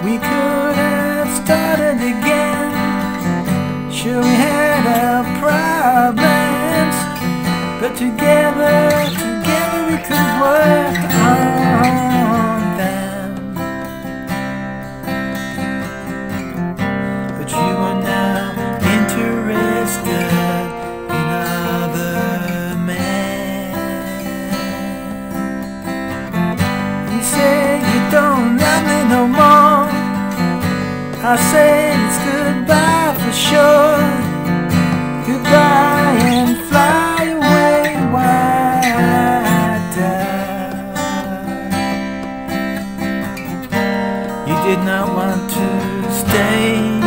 We could have started again. Sure, we had our problems, but together we could work on them. But you are now interested in other men. You say you don't love me no more. I say it's goodbye for sure. Goodbye and fly away, white dove. You did not want to stay.